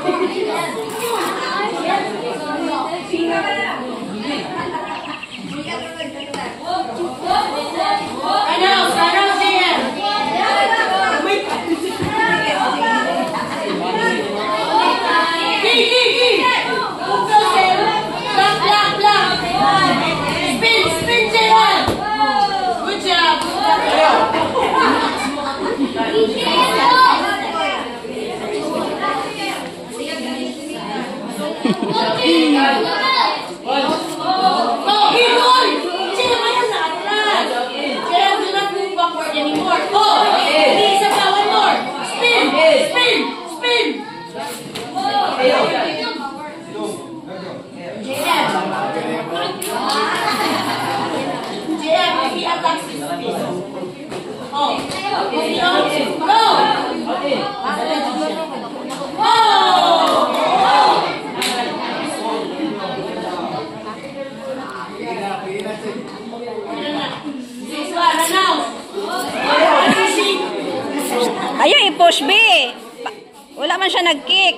Ayaw i-push, B. Wala man siya nag-kick.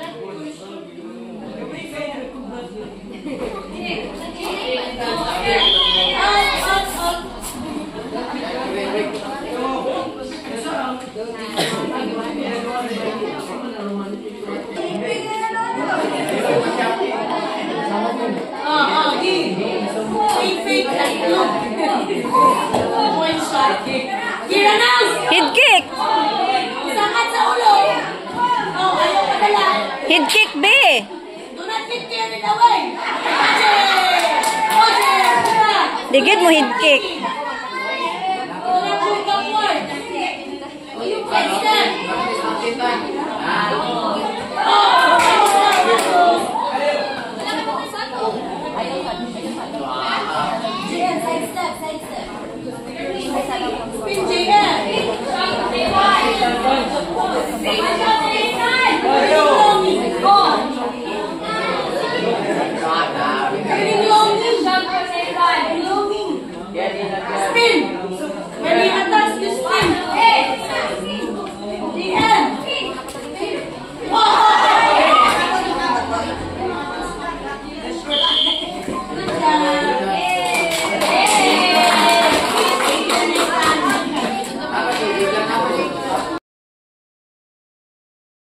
Head kick. Sangat sa ulo. Oh, ayaw padala. Head kick, B. Do not kick it away. Digid mo head kick. Do not move backward.